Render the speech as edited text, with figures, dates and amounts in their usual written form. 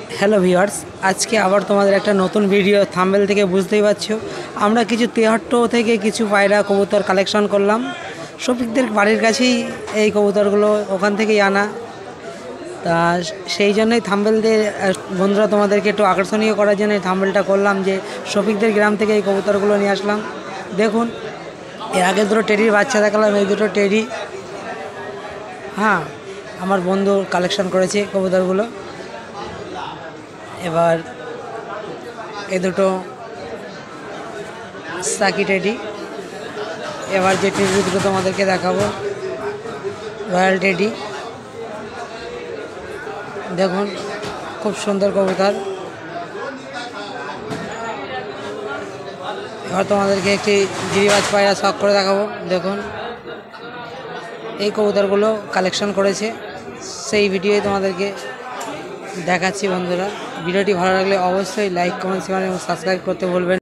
Hello viewers, আজকে আবার তোমাদের একটা নতুন ভিডিও। থাম্বনেল থেকে বুঝতেই পারছো আমরা কিছু তেহট্ট থেকে কিছু পায়রা কবুতর কালেকশন করলাম। শফিকদের বাড়ির কাছেই এই কবুতরগুলো, ওখান থেকেই আনা। তা সেই জন্যই থাম্বনেল দিয়ে বন্ধুরা তোমাদেরকে একটু আকর্ষণীয় করার জন্য থাম্বনেলটা করলাম যে শফিকদের গ্রাম থেকে এই কবুতরগুলো নিয়ে আসলাম। দেখুন, এর আগে দুটো টেডির বাচ্চা দেখালাম, এই দুটো টেডি। হ্যাঁ, আমার বন্ধু কালেকশন করেছে কবুতরগুলো। এবার এ দুটো সাকি টেডি। এবার যে টেডি দুটো তোমাদেরকে দেখাবো, রয়্যাল টেডি। দেখুন, খুব সুন্দর কবুতর। এবার তোমাদেরকে একটি গিরিবাজ পায়রা শখ করে দেখাবো। দেখুন, এই কবুতরগুলো কালেকশন করেছে, সেই ভিডিওই তোমাদেরকে দেখাচ্ছি। বন্ধুরা, ভিডিওটি ভালো লাগলে অবশ্যই লাইক, কমেন্ট, শেয়ার এবং সাবস্ক্রাইব করতে ভুলবেন।